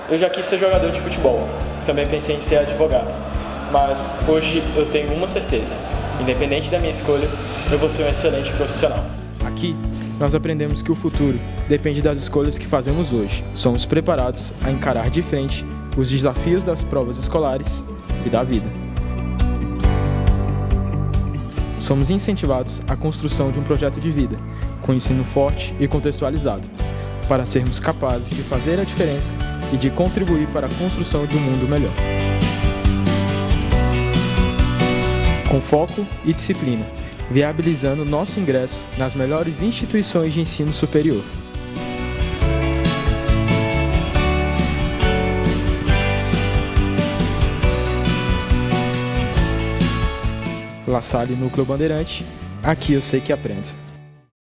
Eu já quis ser jogador de futebol, também pensei em ser advogado, mas hoje eu tenho uma certeza: independente da minha escolha, eu vou ser um excelente profissional. Aqui, nós aprendemos que o futuro depende das escolhas que fazemos hoje. Somos preparados a encarar de frente os desafios das provas escolares e da vida. Somos incentivados à construção de um projeto de vida, com ensino forte e contextualizado, para sermos capazes de fazer a diferença e de contribuir para a construção de um mundo melhor. Com foco e disciplina, viabilizando nosso ingresso nas melhores instituições de ensino superior. La Salle Núcleo Bandeirante, aqui eu sei que aprendo.